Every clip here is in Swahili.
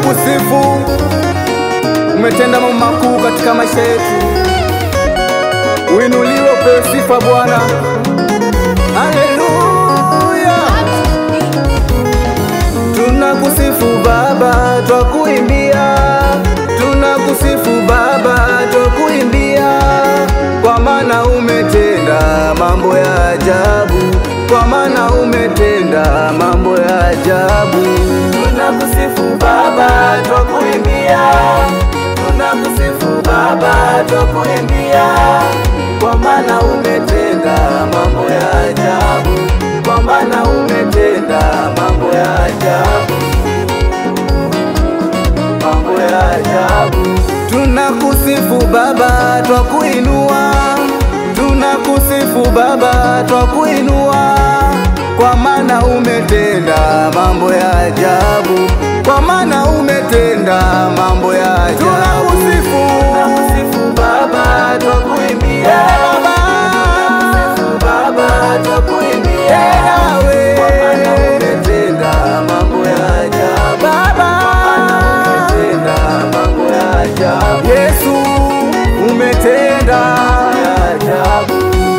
Tunakusifu, umetenda mambo makuu katika maisha yetu. Uinuliwe, upewe sifa Bwana. Haleluya. Tunakusifu Baba, twakuimbia. Tunakusifu Baba, twakuimbia. Kwa maana umetenda mambo ya ajabu. Kwa maana umetenda mambo ya ajabu. Tunakusifu Baba, twakuimbia. Tunakusifu Baba, twakuimbia. Kwa maana umetenda mambo ya ajabu. Kwa maana umetenda mambo ya ajabu. Mambo ya ajabu. Tunakusifu Baba, twakuinua. Tunakusifu Baba, twakuinua. Kwa maana umetenda mambo ya ajabu. Kwa maana umetenda mambo ya ajabu. Tunakusifu Baba, twakuimbia. Tunakusifu Baba, twakuimbia. Kwa maana umetenda mambo ya ajabu. Baba, umetenda mambo ya ajabu. Yesu, umetenda ya ajabu.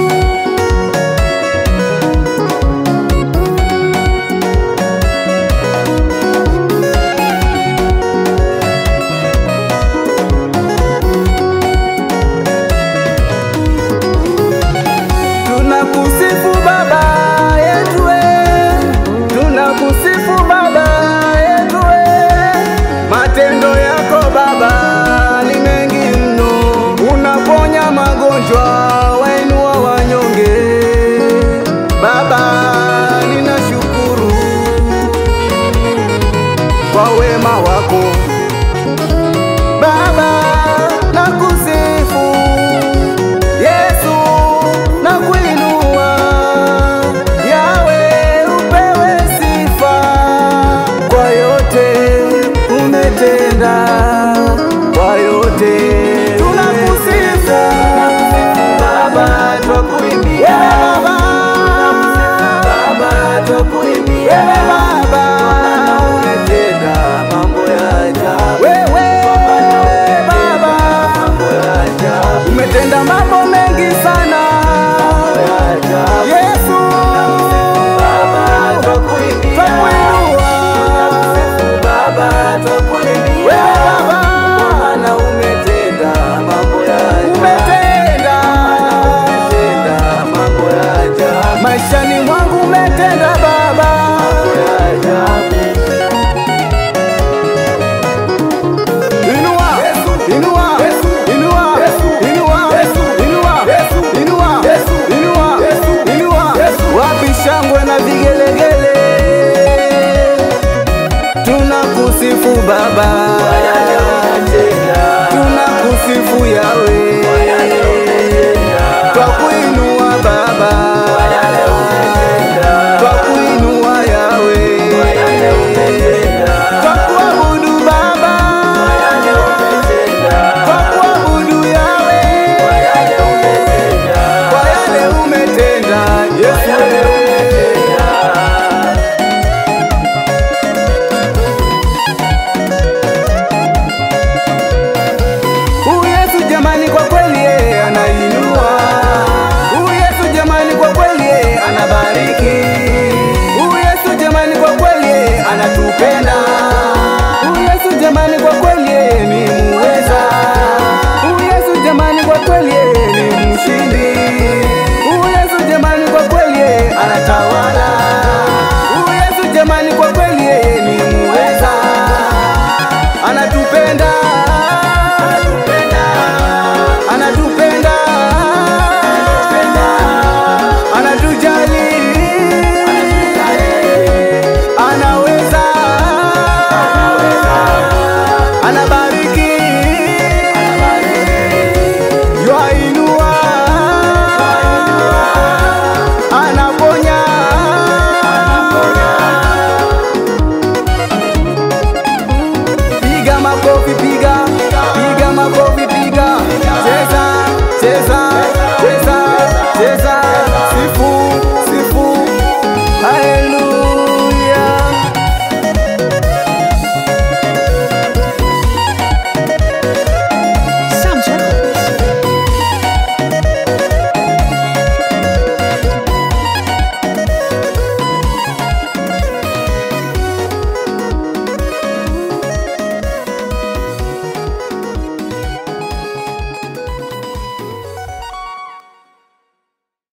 Tunakusifu Baba yetu, tunakusifu Baba yetu. Matendo yako Baba ni mengi mno. Unaponya magonjwa, wainua wanyonge. Baba, ninashukuru kwa wema wako Baba. Nakusifu Yesu, nakuinua Yawe, upewe sifa kwa yote umetenda, kwa yote. Tunakusifu Baba, twakuimbia. Baba, twakuimbia. Baba, umetenda mambo ya ajabu. Wewe Baba, mambo ya ajabu. Umetenda mambo mengi sana. Yesu, Baba, twakuimbia. Baba, twakuimbia. Baba, maana umetenda mambo ya ajabu. Umetenda mambo ya ajabu. Maishani mwangu umetenda Baba mambo ya ajabu. Inua, inua, inua, inua, inua, inua, inua, inua. Wapi shangwe na vigelegele? Tunakusifu Baba, tunakusifu Yawe.